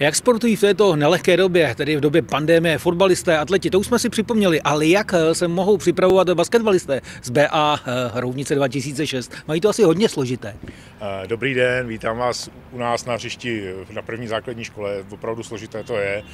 Jak sportují v této nelehké době, tedy v době pandemie, fotbalisté, atleti, to už jsme si připomněli, ale jak se mohou připravovat basketbalisté z BA Roudnice 2006? Mají to asi hodně složité. Dobrý den, vítám vás u nás na hřišti na první základní škole. Opravdu složité to je.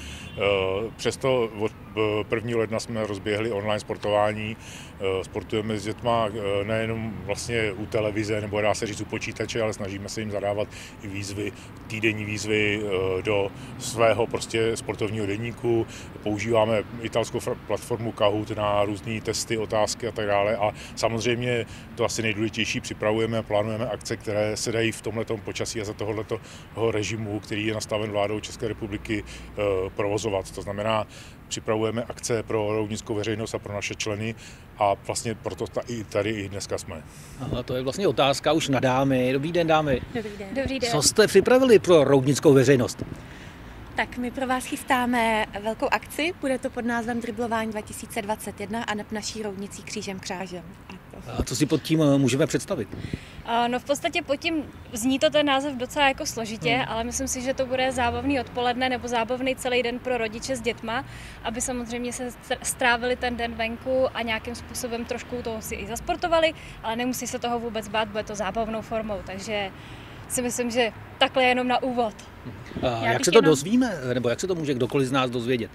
Přesto od 1. ledna jsme rozběhli online sportování. Sportujeme s dětma nejenom vlastně u televize, nebo dá se říct u počítače, ale snažíme se jim zadávat i výzvy, týdenní výzvy do svého prostě sportovního deníku. Používáme italskou platformu Kahoot na různé testy, otázky a tak dále. A samozřejmě to asi nejdůležitější, připravujeme, plánujeme akce, které se dají v tomhletom počasí a za tohoto toho který je nastaven vládou České republiky, provozovat. To znamená, připravujeme akce pro roudnickou veřejnost a pro naše členy a vlastně proto tady i dneska jsme. Aha, to je vlastně otázka už na dámy. Dobrý den, dámy. Dobrý den. Dobrý den. Co jste připravili pro roudnickou veřejnost? Tak my pro vás chystáme velkou akci, bude to pod názvem Driblování 2021 a nad naší roudnicí křížem krážem. A co si pod tím můžeme představit? No v podstatě pod tím zní to ten název docela jako složitě, ale myslím si, že to bude zábavný odpoledne nebo zábavný celý den pro rodiče s dětma, aby samozřejmě se strávili ten den venku a nějakým způsobem trošku toho si i zasportovali, ale nemusí se toho vůbec bát, bude to zábavnou formou, takže si myslím, že takhle jenom na úvod. A jak se to dozvíme, nebo jak se to může kdokoliv z nás dozvědět?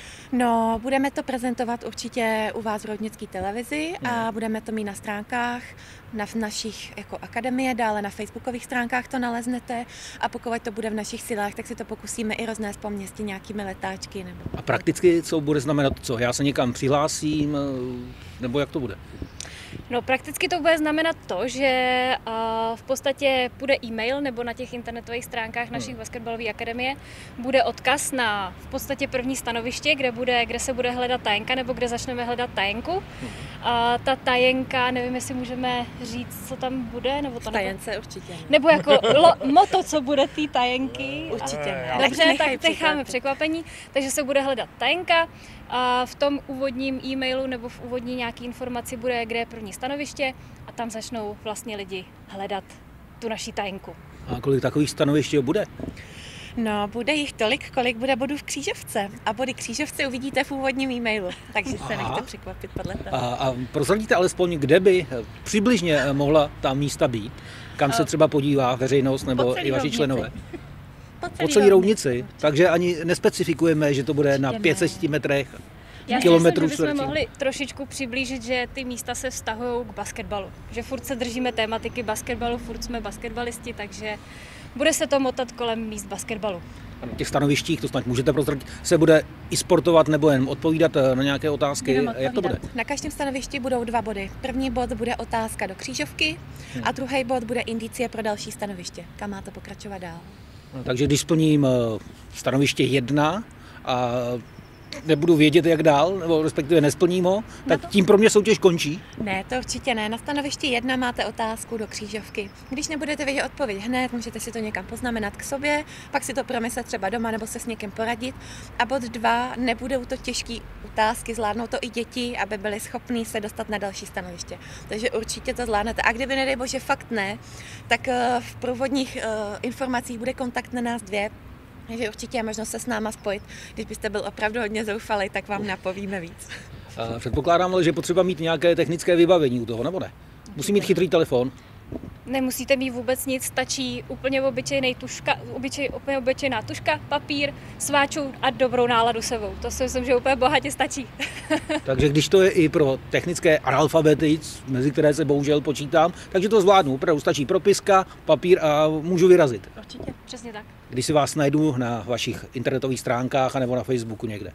No, budeme to prezentovat určitě u vás v roudnické televizi a budeme to mít na stránkách, na našich jako akademie, dále na facebookových stránkách to naleznete a pokud to bude v našich silách, tak si to pokusíme i roznést po městě nějakými letáčky. Nebo... A prakticky co bude znamenat co? Já se někam přihlásím, nebo jak to bude? No prakticky to bude znamenat to, že v podstatě bude e-mail nebo na těch internetových stránkách našich basketbalové akademie bude odkaz na v podstatě první stanoviště, kde se bude hledat tajenka nebo kde začneme hledat tajenku. A ta tajenka, nevím, jestli můžeme říct, co tam bude, nebo to tajence určitě. Nebo jako moto, co bude té tajenky. Určitě ne. Dobře, tak necháme překvapení, takže se bude hledat tajenka. A v tom úvodním e-mailu nebo v úvodní nějaký informaci bude, kde je první stanoviště a tam začnou vlastně lidi hledat tu naši tajenku. A kolik takových stanovišť bude? No, bude jich tolik, kolik bude bodů v křížovce. A body křížovce uvidíte v úvodním e-mailu, takže se nechte překvapit podle toho. A prozradíte alespoň, kde by přibližně mohla ta místa být? Kam se třeba podívá veřejnost nebo i vaši členové? Po celé roudnici, takže ani nespecifikujeme, že to bude na 500 metrech, kilometrů čtverečních. Já si myslím, že bychom mohli trošičku přiblížit, že ty místa se vztahují k basketbalu. Že furt se držíme tématiky basketbalu, furt jsme basketbalisti, takže bude se to motat kolem míst basketbalu. A na těch stanovištích, to snad můžete prozradit, se bude i sportovat nebo jen odpovídat na nějaké otázky? Jak to bude? Na každém stanovišti budou 2 body. První bod bude otázka do křížovky a druhý bod bude indicie pro další stanoviště. Kam má to pokračovat dál? Takže když splním stanoviště 1 a nebudu vědět, jak dál, nebo respektive nesplním ho, tak tím pro mě soutěž končí? Ne, to určitě ne. Na stanovišti 1 máte otázku do křížovky. Když nebudete vědět odpověď hned, můžete si to někam poznamenat k sobě, pak si to promyslet třeba doma nebo se s někým poradit. A bod 2, nebudou to těžké otázky, zvládnou to i děti, aby byli schopní se dostat na další stanoviště. Takže určitě to zvládnete. A kdyby, nedej bože, fakt ne, tak v průvodních informacích bude kontakt na nás 2, takže určitě je možnost se s náma spojit. Když byste byl opravdu hodně zoufalý, tak vám napovíme víc. Předpokládám ale, že potřeba mít nějaké technické vybavení u toho, nebo ne? Musí mít chytrý telefon? Nemusíte mít vůbec nic, stačí úplně obyčejná tužka, papír, sváčů a dobrou náladu sebou. To si myslím, že úplně bohatě stačí. Takže když to je i pro technické analfabety, mezi které se bohužel počítám, takže to zvládnu. Opravdu stačí propiska, papír a můžu vyrazit. Určitě, přesně tak. Když si vás najdu na vašich internetových stránkách nebo na Facebooku někde.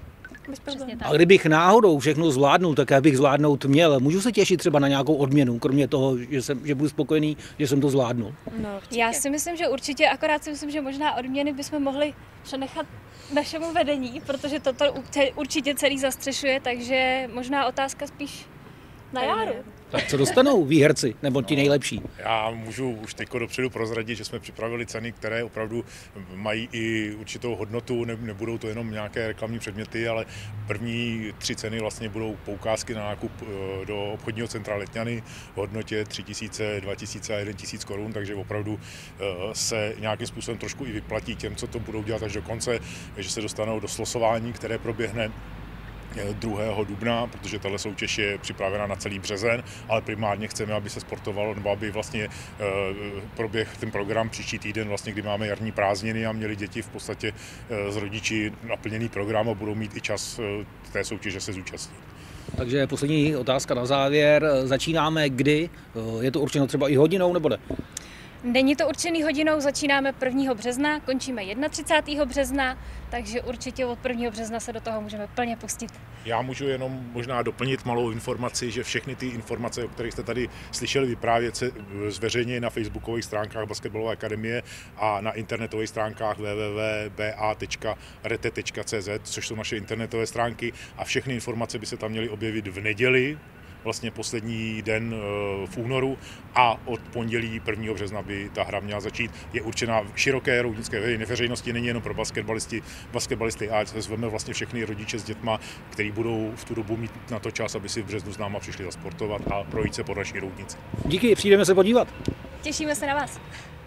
A kdybych náhodou všechno zvládnul, tak já bych zvládnout měl. Můžu se těšit třeba na nějakou odměnu, kromě toho, že budu spokojený, že jsem to zvládnul? No, já si myslím, že určitě, akorát si myslím, že možná odměny bychom mohli přenechat našemu vedení, protože toto určitě celý zastřešuje, takže možná otázka spíš na Járu. Tak co dostanou výherci, nebo ti nejlepší? Já můžu už teď dopředu prozradit, že jsme připravili ceny, které opravdu mají i určitou hodnotu, nebudou to jenom nějaké reklamní předměty, ale první 3 ceny vlastně budou poukázky na nákup do obchodního centra Letňany v hodnotě 3 000, 2 000 a 1 000 korun, takže opravdu se nějakým způsobem trošku i vyplatí těm, co to budou dělat až do konce, že se dostanou do slosování, které proběhne 2. dubna, protože tahle soutěž je připravena na celý březen, ale primárně chceme, aby se sportovalo, nebo aby vlastně proběhl ten program příští týden, vlastně, kdy máme jarní prázdniny a měli děti v podstatě s rodiči naplněný program a budou mít i čas té soutěže se zúčastnit. Takže poslední otázka na závěr. Začínáme kdy? Je to určeno třeba i hodinou, nebo ne? Není to určený hodinou, začínáme 1. března, končíme 31. března, takže určitě od 1. března se do toho můžeme plně pustit. Já můžu jenom možná doplnit malou informaci, že všechny ty informace, o kterých jste tady slyšeli vyprávět, se zveřejní na facebookových stránkách Basketbalové akademie a na internetových stránkách www.ba.rete.cz, což jsou naše internetové stránky, a všechny informace by se tam měly objevit v neděli, vlastně poslední den v únoru, a od pondělí 1. března by ta hra měla začít. Je určena široké roudnické veřejnosti, není jenom pro basketbalisty A, zveme vlastně všechny rodiče s dětma, kteří budou v tu dobu mít na to čas, aby si v březnu s náma přišli zasportovat a projít se po naší roudnici. Díky, přijdeme se podívat. Těšíme se na vás.